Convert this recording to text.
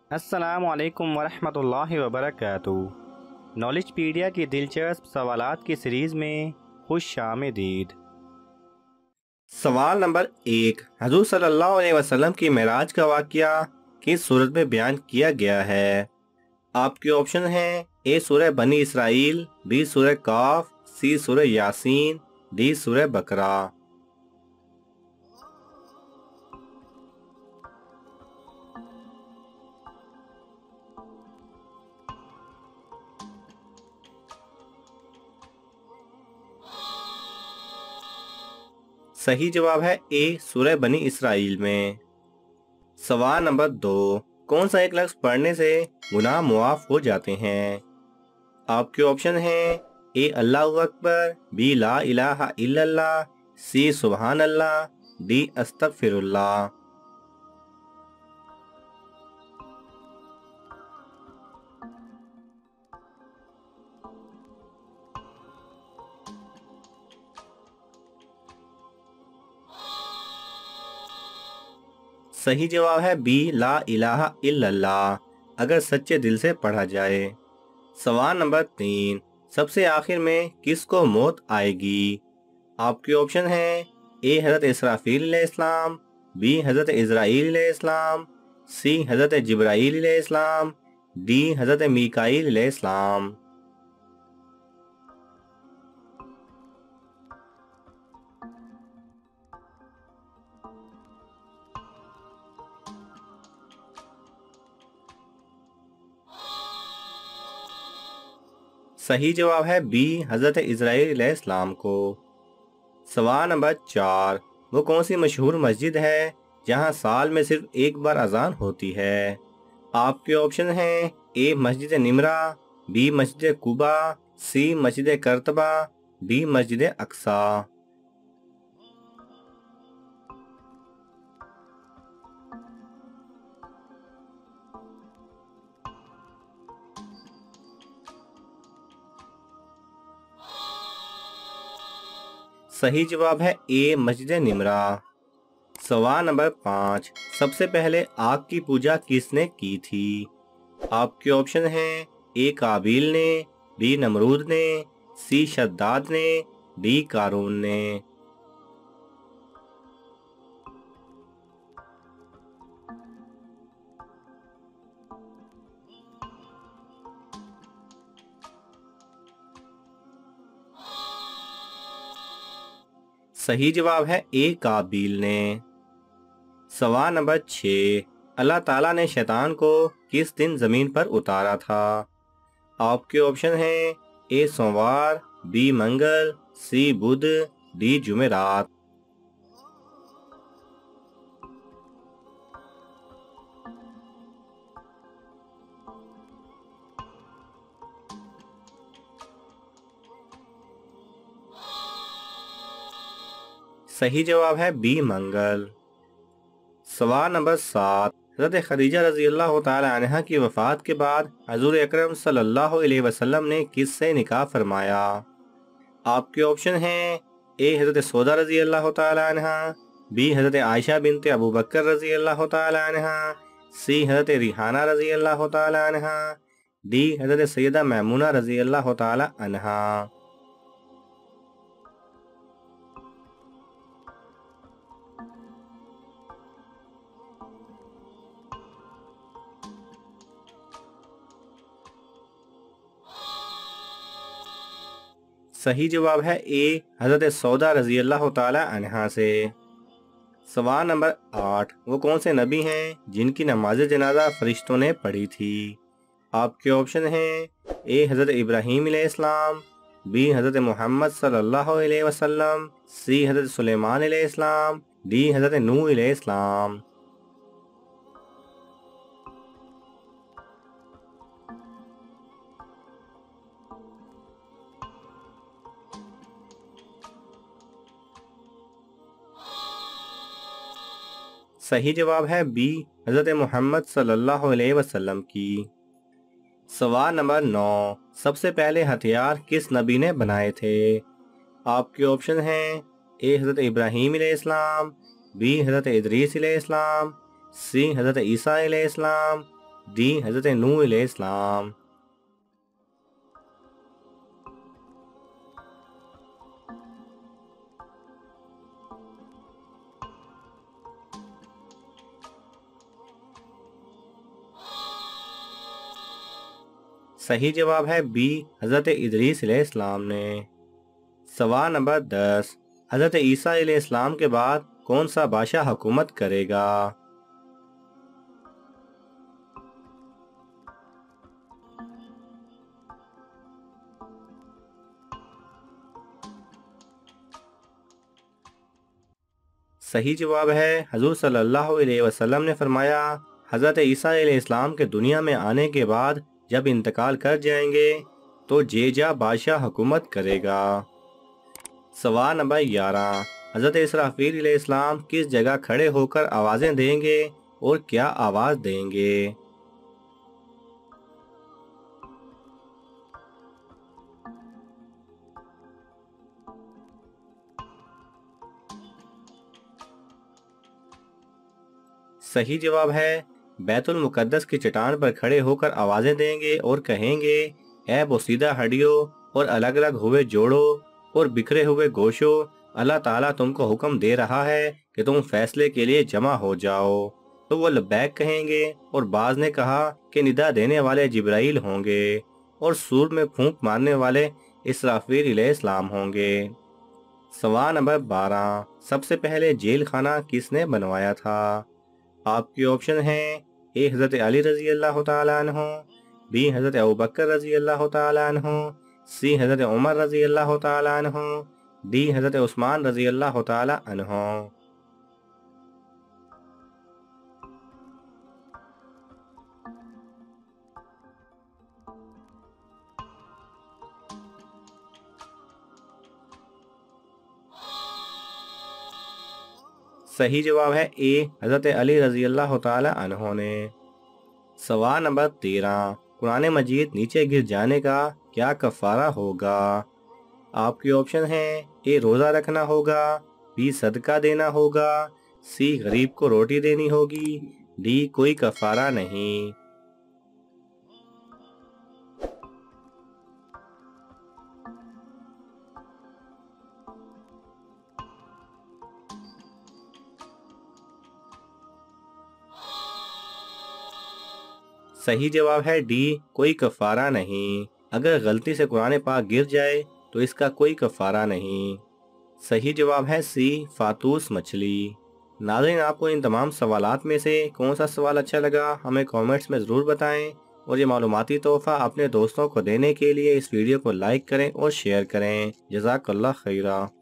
अस्सलामुअलैकुम वरहमतुल्लाहि वबरकातुहू। नॉलेज पीडिया की दिलचस्प सवालात की सीरीज़ में खुश आमदीद। सवाल नंबर 1, हजूर सल्लल्लाहु अलैहि वसल्लम की मेराज का वाक़या किस सूरत में बयान किया गया है? आपके ऑप्शन हैं ए सूरह बनी इसराइल, बी सूरह काफ, सी सूरह यासीन, डी सूरह बकरा। सही जवाब है ए सूरह बनी इसराइल में। सवाल नंबर 2, कौन सा एक लफ्ज पढ़ने से गुनाह मुआफ हो जाते हैं? आपके ऑप्शन हैं ए अल्लाहु अकबर, बी ला इलाहा इल्लल्लाह, सी सुबहान अल्लाह, डी अस्तगफिरुल्लाह। सही जवाब है बी ला इलाहा इल्लल्लाह, अगर सच्चे दिल से पढ़ा जाए। सवाल नंबर 3, सबसे आखिर में किसको मौत आएगी? आपके ऑप्शन हैं ए हज़रत इसराफील अलैहिस्सलाम, बी हज़रत इज़राइल अलैहिस्सलाम, सी हज़रत जिब्राईल अलैहिस्सलाम, डी हज़रत मीकाईल अलैहिस्सलाम। सही जवाब है बी हज़रत इज़राइल अलैहिस्सलाम को। सवाल नंबर 4, वो कौन सी मशहूर मस्जिद है जहां साल में सिर्फ एक बार अजान होती है? आपके ऑप्शन हैं ए मस्जिद निमरा, बी मस्जिद कुबा, सी मस्जिद करतबा, डी मस्जिद अक्सा। सही जवाब है ए मस्जिद निमरा। सवाल नंबर 5, सबसे पहले आग की पूजा किसने की थी? आपके ऑप्शन हैं ए काबिल ने, बी नमरूद ने, सी शद्दाद ने, डी कारून ने। सही जवाब है ए काबिल ने। सवाल नंबर 6, अल्लाह ताला ने शैतान को किस दिन जमीन पर उतारा था? आपके ऑप्शन हैं ए सोमवार, बी मंगल, सी बुध, डी जुमेरात। सही जवाब है बी मंगल। सवाल नंबर 7, हज़रत खदीजा रजी अल्लाह तआला अन्हा की वफ़ात के बाद हजूर अकरम सल्लल्लाहु अलैहि वसल्लम ने किससे निकाह फरमाया? आपके ऑप्शन हैं ए हज़रत सौदा रजी अल्लाह तआला अन्हा, बी हज़रत आयशा बिनते अबू बकर रजी अल्लाह तआला अन्हा, सी हज़रत रिहाना रजी अल्लाह तआला अन्हा, डी हज़रत सैयदा मैमुना रजी अल्लाह तआला अन्हा। सही जवाब है ए हज़रत सौदा रजी अल्लाह तआला अन्हा से। सवाल नंबर 8, वो कौन से नबी हैं जिनकी नमाज जनाजा फरिश्तों ने पढ़ी थी? आपके ऑप्शन हैं ए हज़रत इब्राहीम अलैहिस्सलाम, बी हज़रत मोहम्मद सल्लल्लाहु अलैहि वसल्लम, सी हज़रत सुलेमान अलैहिस्सलाम, डी हज़रत नूह अलैहिस्सलाम। सही जवाब है बी हज़रत मोहम्मद सल्लल्लाहु अलैहि वसल्लम की। सवाल नंबर 9, सबसे पहले हथियार किस नबी ने बनाए थे? आपके ऑप्शन हैं ए हज़रत इब्राहीम अलैहिस्सलाम, बी हज़रत इदरीस अलैहिस्सलाम, सी हज़रत ईसा अलैहिस्सलाम, डी हजरत नूह अलैहिस्सलाम। सही जवाब है बी हजरत इदरीस अलैहिस्सलाम ने। सवाल नंबर 10, हजरत ईसा अलैहिस्सलाम के बाद कौन सा बादशाह हुकूमत करेगा? सही जवाब है हजूर सल्लल्लाहु अलैहि वसल्लम ने फरमाया, हजरत ईसा अलैहिस्सलाम के दुनिया में आने के बाद जब इंतकाल कर जाएंगे तो जेजा बादशाह हुकूमत करेगा। सवाल नंबर 11, हजरत इसराफील अलैहिस्सलाम किस जगह खड़े होकर आवाजें देंगे और क्या आवाज देंगे? सही जवाब है बैतुल मुकद्दस की चट्टान पर खड़े होकर आवाजें देंगे और कहेंगे, ऐ बोसीदा हड्डियों और अलग अलग हुए जोड़ों और बिखरे हुए गोशों, अल्लाह ताला तुमको हुक्म दे रहा है कि तुम फैसले के लिए जमा हो जाओ। तो वो लब्बैक कहेंगे और बाज ने कहा कि निदा देने वाले जिब्राइल होंगे और सूर में फूंक मारने वाले इसराफील अलैहिस्सलाम होंगे। सवाल नंबर 12, सबसे पहले जेल खाना किसने बनवाया था? आपके ऑप्शन हैं ए हजरत अली रजी अल्लाह तआला अन्हु, बी हजरत अबू बकर रजी अल्लाह तआला अन्हु, सी हजरत उमर रजी अल्लाह तआला अन्हु, डी हजरत उस्मान रजी अल्लाह तआला अन्हु। सही जवाब है ए हजरत अली रजी अल्लाह तआला अन्हु ने। सवाल नंबर 13, कुरान मजीद नीचे गिर जाने का क्या कफारा होगा? आपके ऑप्शन हैं ए रोजा रखना होगा, बी सदका देना होगा, सी गरीब को रोटी देनी होगी, डी कोई कफारा नहीं। सही जवाब है डी कोई कफारा नहीं। अगर गलती से कुरान पाक गिर जाए तो इसका कोई कफारा नहीं। सही जवाब है सी फातूस मछली। नाज़रीन, आपको इन तमाम सवालात में से कौन सा सवाल अच्छा लगा हमें कमेंट्स में ज़रूर बताएं और ये मालूमाती तोहफ़ा अपने दोस्तों को देने के लिए इस वीडियो को लाइक करें और शेयर करें। जज़ाकल्लाह खैरा।